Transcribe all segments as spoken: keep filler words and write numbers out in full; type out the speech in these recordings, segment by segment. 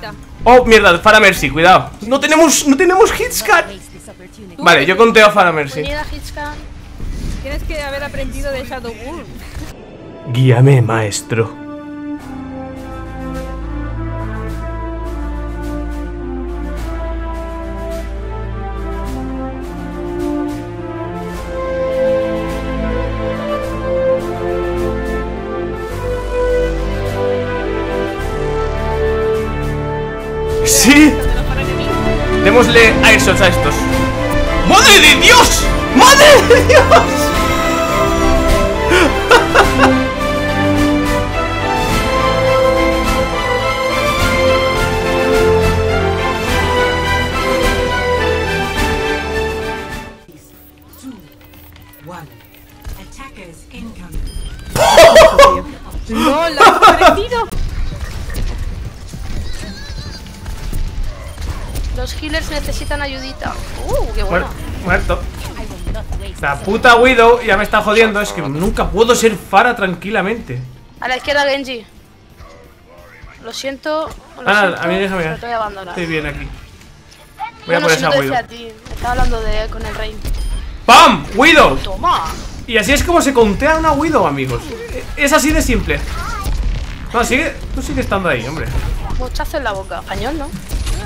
Ahorita. Oh, mierda, Pharah Mercy, cuidado. No tenemos, no tenemos hitscan. Vale, yo conteo a Pharah Mercy. Tienes que haber aprendido de Shadow Wolf. Guíame, maestro. Sí. Démosle airshots a estos. ¡Madre de Dios! ¡Madre de Dios! ¡No, la has parecido! Los healers necesitan ayudita. Uh, qué bueno. Muerto. La puta Widow ya me está jodiendo. Es que nunca puedo ser Pharah tranquilamente. A la izquierda, Genji. Lo siento. Lo Ah, siento, a mí déjame. pero te voy a abandonar. Estoy bien aquí. Voy a Bueno, por si esa no te Widow. decía a ti. Estaba hablando de con el rey. ¡Pam! ¡Widow! Toma. Y así es como se contea una Widow, amigos. Es así de simple. No, sigue. Tú sigue estando ahí, hombre. Mochazo en la boca. Cañón, ¿no?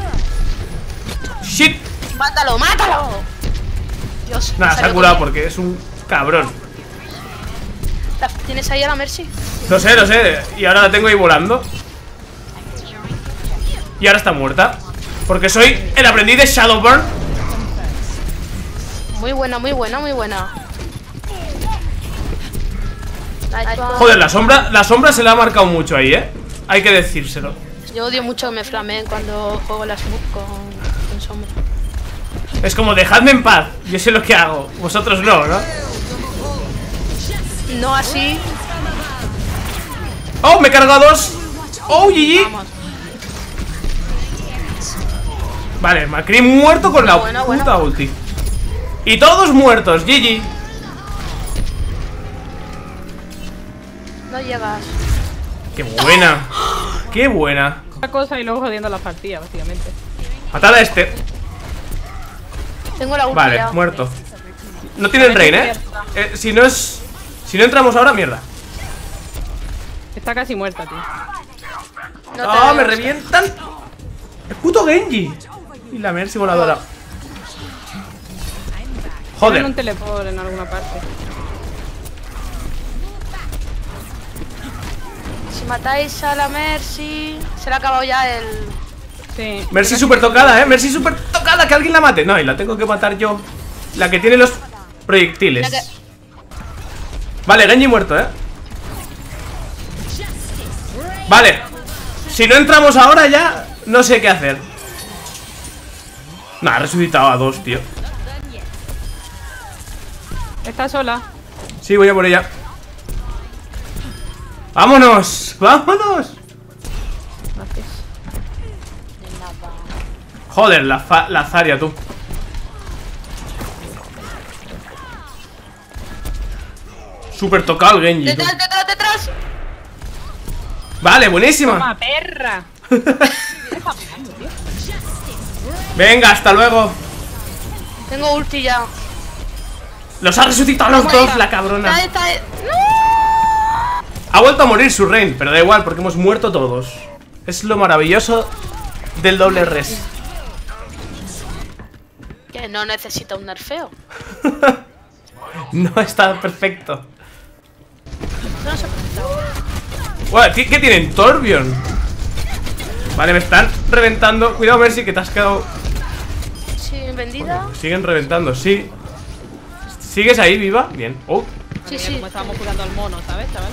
¡Shit! ¡Mátalo, mátalo! Dios. Nada, se ha curado porque es un cabrón. ¿Tienes ahí a la Mercy? Lo sé, lo sé. Y ahora la tengo ahí volando. Y ahora está muerta. Porque soy el aprendiz de Shadowburn. Muy buena, muy buena, muy buena. Joder, la sombra, la sombra se la ha marcado mucho ahí, ¿eh? Hay que decírselo. Yo odio mucho que me flameen cuando juego la smoke con, con sombra. Es como, dejadme en paz. Yo sé lo que hago. Vosotros no, ¿no? No así. ¡Oh, me he cargado a dos! ¡Oh, G G! Vamos. Vale, McCree muerto con la Bueno, puta bueno. ulti. Y todos muertos, G G. No llegas. ¡Qué buena! ¡Qué buena! Una cosa y luego jodiendo la partida, básicamente. Matar a este. Tengo la ulti Vale, ya. muerto. No tienen rain, ¿eh? ¿eh? Si no es... Si no entramos ahora, mierda. Está casi muerta, tío. No te ¡Ah, veo, me Oscar. revientan! ¡El puto Genji! Y la Mercy voladora. Tienen Joder. un teleport en alguna parte. Si matáis a la Mercy, se le ha acabado ya el... Sí. Mercy super tocada, ¿eh? Mercy super tocada, que alguien la mate. No, y la tengo que matar yo. La que tiene los proyectiles. La que- Vale, Genji muerto, ¿eh? Vale. Si no entramos ahora ya, no sé qué hacer. Nah, ha resucitado a dos, tío. Está sola. Sí, voy a por ella. ¡Vámonos! ¡Vámonos! Gracias. Joder, la, fa la Zarya, tú. Super tocado el Genji, tú. ¡Detrás, detrás, detrás! Vale, buenísima. ¡Toma, perra! Venga, hasta luego. Tengo ulti ya. Los ha resucitado los dos, la cabrona. Está, está... Ha vuelto a morir su reign, pero da igual porque hemos muerto todos. Es lo maravilloso del doble res. Que no necesita un nerfeo. No está perfecto. No se Bueno, ¿qué, qué tienen? Torbjorn. Vale, me están reventando. Cuidado, Mercy, que te has quedado. Sí, vendida. Siguen reventando, sí. ¿Sigues ahí viva? Bien. Oh, Sí, Mira sí. cómo estábamos jugando al mono, ¿sabes, chaval?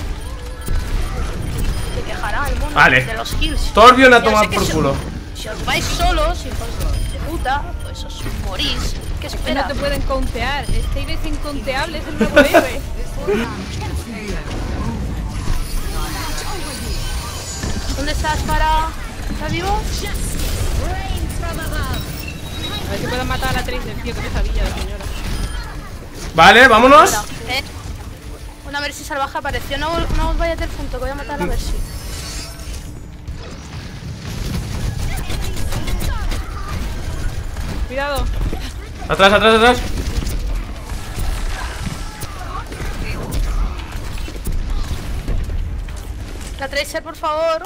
Se quejará el mundo Vale. de los kills. Torbjorn a Ya tomar sé que por si- culo. Si os vais solos, hijos de puta, pues os morís. ¿Qué Es que espera? no te pueden contear. Steve es inconteable, es el nuevo héroe. ¿Dónde estás, para? ¿Estás vivo? A ver si puedo matar a la Tracer, tío, que pesadilla la señora. Vale, vámonos. Eh, Una Mercy salvaje apareció. No, no os vayáis del punto, que voy a matar a la Mercy. Cuidado. Atrás, atrás, atrás. La Tracer, por favor.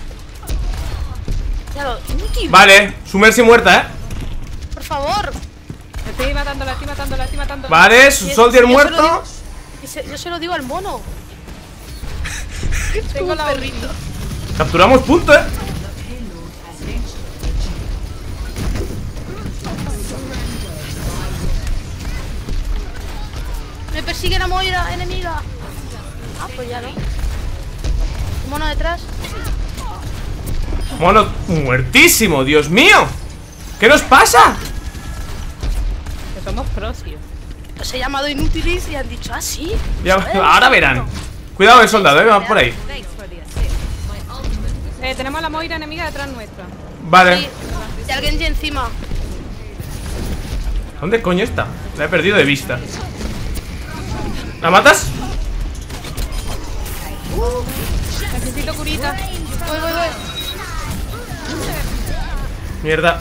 Ya lo... Inútil. Vale, su Mercy muerta, eh. Por favor. Estoy matándola, estoy matándola, estoy matándola. Vale, su Y- Soldier y yo se lo muerto. digo- y se- yo se lo digo al mono. Tengo la perrito. Capturamos punto, eh. Me persigue la Moira enemiga. Ah, pues ya no. Mono detrás. Mono muertísimo, Dios mío. ¿Qué nos pasa? Que somos pros, tío. Los he llamado inútiles y han dicho, ah, sí. Ya, ¿Sabes? ahora verán. Cuidado el soldado, eh, va por ahí. Eh, tenemos a la Moira enemiga detrás nuestra. Vale. Sí. Y al Genji encima. ¿Dónde coño está? La he perdido de vista. ¿La matas? Necesito curita. Voy, voy, voy. Mierda.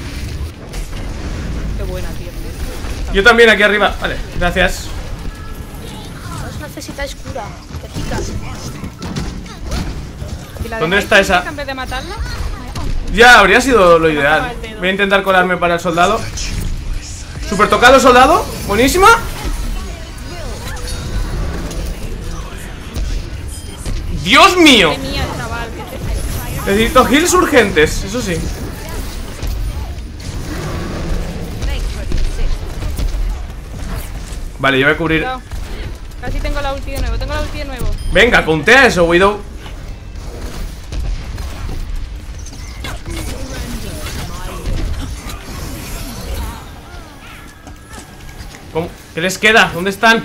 Qué buena, tío. Yo también aquí arriba. Vale, gracias. Os necesitáis cura. Que pica. ¿Y la ¿Dónde dejáis está esa? cerca en vez de matarla? Ya, habría sido lo ideal. Voy a intentar colarme para el soldado. Super tocado soldado. Buenísima. ¡Dios mío! Qué mía, chaval. que te- Necesito heals urgentes, eso sí. Vale, yo voy a cubrir. Cuidado. Casi tengo la ulti de nuevo, tengo la ulti de nuevo. Venga, contea eso, Widow. ¿Cómo? ¿Qué les queda? ¿Dónde están?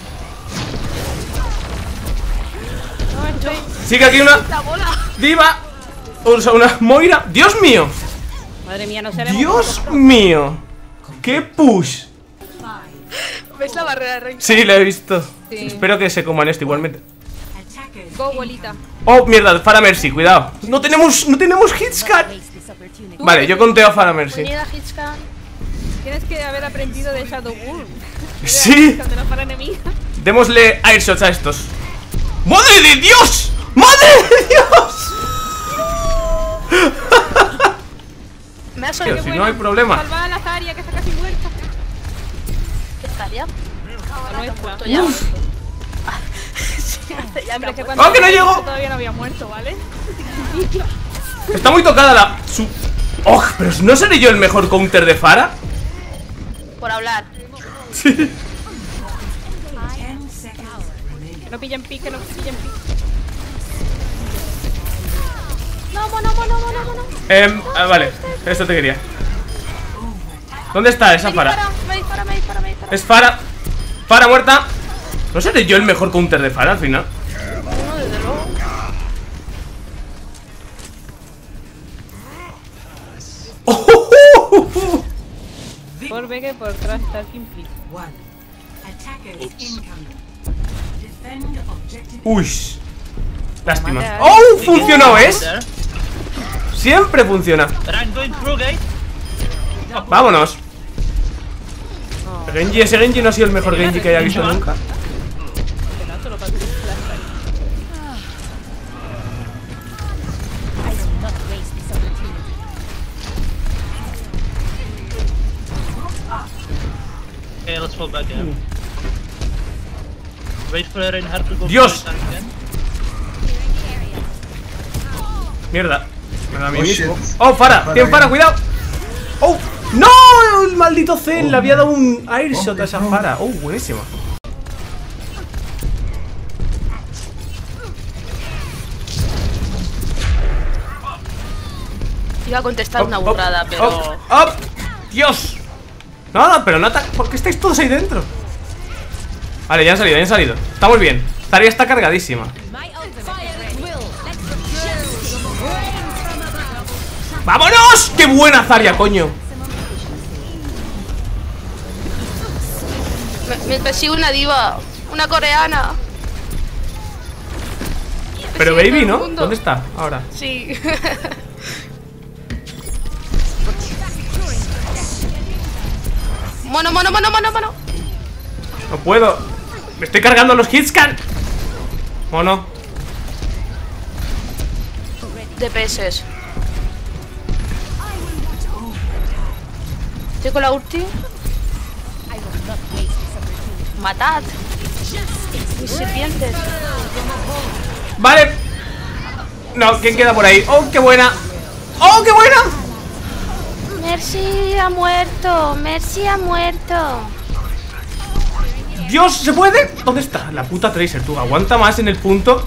No, estoy... Sigue aquí una La bola. diva. O sea, una Moira. ¡Dios mío! Madre mía, no seremos... ¡Dios mío! ¡Qué push! ¿Ves la barrera de rey? Sí, la he visto. Sí. Espero que se coman esto igualmente. Go, bolita. Oh, mierda, Farah Mercy, cuidado. No tenemos, no tenemos hitscan. Vale, yo conteo a Farah Mercy. Unida Hitchcan. Tienes que haber aprendido de Shadow Wolf. Sí. De la para enemiga. Démosle airshots a estos. ¡Madre de Dios! ¡Madre de Dios! Me ha Tío, salido si no hay problema. Salva a la Zarya, que está casi muerta. ¿Qué estaría? La nuestra. Muerto ya. Sí, hace ya Hombre, me que ha cuando ¡Oh, que no yo llego! todavía no había muerto, ¿vale? Está muy tocada la... Su... ¡Oh! Pero ¿no seré yo el mejor counter de Farah? muerto. Por hablar. Sí. Que no pillen pique, que no pillen pique. No, mono, mono, mono, mono. Em, ah, vale, esto te quería. ¿Dónde está esa Me Farah? dispara, me dispara, me dispara, me dispara. Es Farah. Farah muerta. ¿No seré yo el mejor counter de Farah al final? No, desde luego. Por B que por atrás está el Kimpli. Uy. Lástima. Mata, ¿eh? ¡Oh! Funcionó, ¿ves? Siempre funciona. But I'm going through, guys. Vámonos. Genji, ese Genji no ha sido el mejor Genji que haya visto nunca. Que no, solo para que se la Zarya. Okay, let's fall back in. Wait for Reinhardt to go. Dios. for the tank again. Mierda. Me da a mí Oh, mismo. shit. Oh, Farah. Farah, Tiene Farah, eh. cuidado. Oh. ¡No! El maldito Zen le había dado un airshot a esa Farah. Oh, buenísima. Iba a contestar Op, una op, burrada, pero... op, op. ¡Dios! No, no, pero no ata- ¿por qué estáis todos ahí dentro? Vale, ya han salido, ya han salido. Estamos bien. Zarya está cargadísima. ¡Vámonos! ¡Qué buena Zarya, coño! Me, me persigue una diva. Una coreana. Pero Persigue Baby, todo el ¿no? mundo. ¿Dónde está ahora? Sí. Mono, mono, mono, mono, mono. No puedo. Me estoy cargando los hitscan. ¿O no? D P S. Estoy con la ulti. Matad. Mis serpientes. Vale. No, ¿quién queda por ahí? ¡Oh, qué buena! ¡Oh, qué buena! Mercy ha muerto. Mercy ha muerto. Dios, ¿se puede? ¿Dónde está? La puta Tracer, tú. Aguanta más en el punto.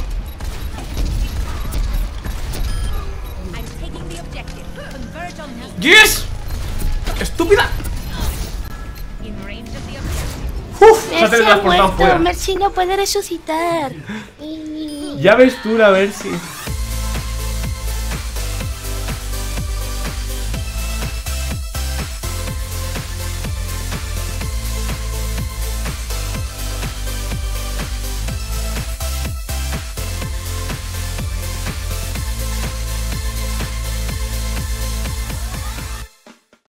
¡Yes! ¡Estúpida! ¡Uf! Se ha Mercy ha teletransportado muerto. fuera. Mercy no puede resucitar. Ya ves tú la Mercy.